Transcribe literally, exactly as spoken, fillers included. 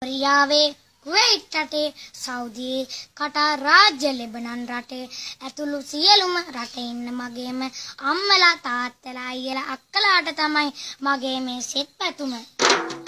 කොරියාවේ කුවයිට් රටේ සෞදියේ කටාර් රාජ්‍ය ලෙබනන් රටේ ඇතුළු සියලුම රටේ ඉන්න මගේම අම්මලා තාත්තලා අයියලා අක්කලාට තමයි මගේ මේ සෙත් පැතුම